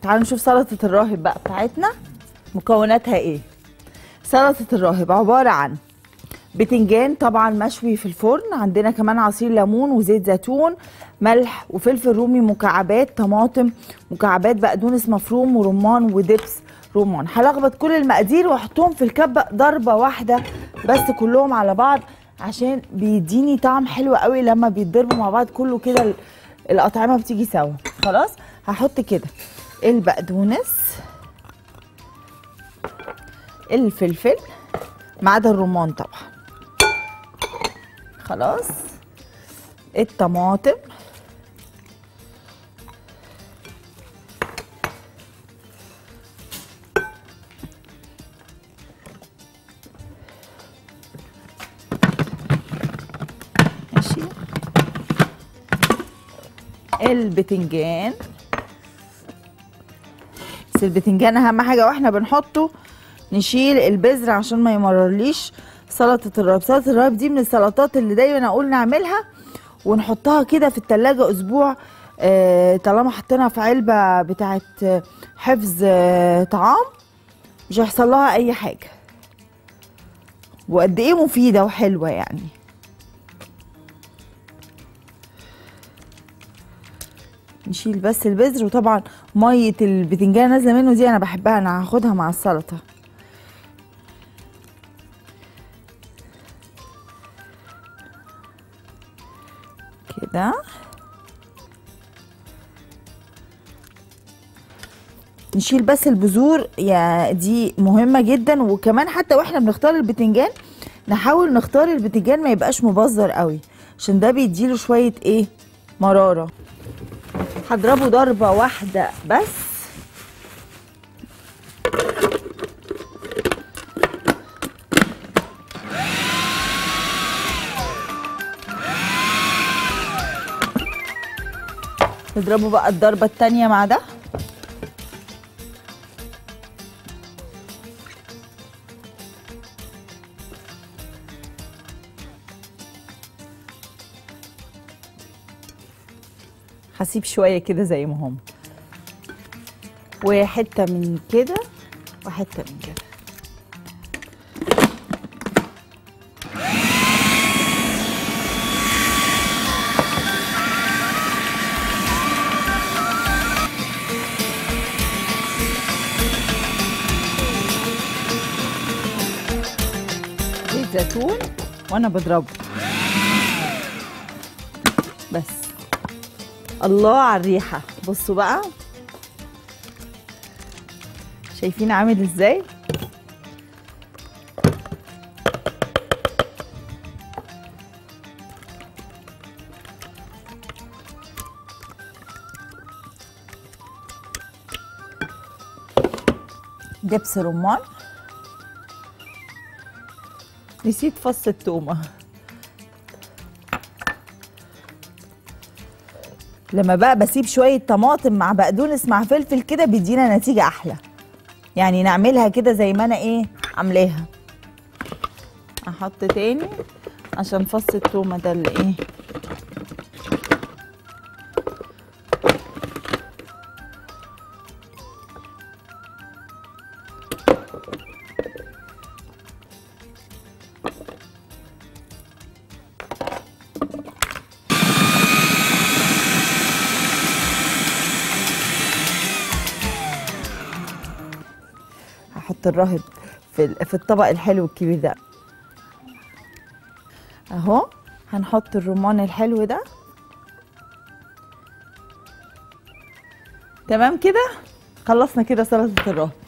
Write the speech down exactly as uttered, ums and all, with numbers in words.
تعالوا نشوف سلطه الراهب بقى بتاعتنا مكوناتها ايه. سلطه الراهب عباره عن بتنجان طبعا مشوي في الفرن، عندنا كمان عصير ليمون وزيت زيتون، ملح وفلفل رومي مكعبات، طماطم مكعبات، بقدونس مفروم ورمان ودبس رمان. هلخبط كل المقادير واحطهم في الكبه ضربه واحده بس كلهم على بعض، عشان بيديني طعم حلو قوي لما بيتضربوا مع بعض كله كده الاطعمه بتيجي سوا. خلاص هحط كده البقدونس، الفلفل ما عدا الرمان طبعا، خلاص الطماطم، ماشي، البتنجان، بس البتنجان اهم حاجه واحنا بنحطه نشيل البذر عشان ما يمررليش سلطه الراهب. سلطه الراهب دي من السلطات اللي دايما اقول نعملها ونحطها كده في التلاجة اسبوع، آه طالما حطينا في علبه بتاعه حفظ آه طعام مش هيحصل لها اي حاجه، وقد ايه مفيده وحلوه يعني. نشيل بس البذر، وطبعا ميه البتنجان نازله منه دي انا بحبها، انا هاخدها مع السلطه. كده نشيل بس البذور، يا دي مهمه جدا. وكمان حتى واحنا بنختار البتنجان نحاول نختار البتنجان ما يبقاش مبذر قوي، عشان ده بيديله شويه ايه مراره. هضربه ضربه واحده بس، نضربه بقى الضربه التانيه مع ده. هسيب شويه كده زي ما هم، وحته من كده وحته من كده. زيت زيتون وانا بضربه بس. الله على الريحه، بصوا بقى شايفين عامل ازاي؟ دبس رمان، نسيت فص التومه. لما بقى بسيب شويه طماطم مع بقدونس مع فلفل كده بيدينا نتيجه احلى، يعني نعملها كده زي ما انا ايه عاملاها. احط تاني عشان فص التومه ده اللي ايه هحط الراهب في في الطبق الحلو الكبير ده اهو. هنحط الرمان الحلو ده تمام كده. خلصنا كده سلطه الراهب.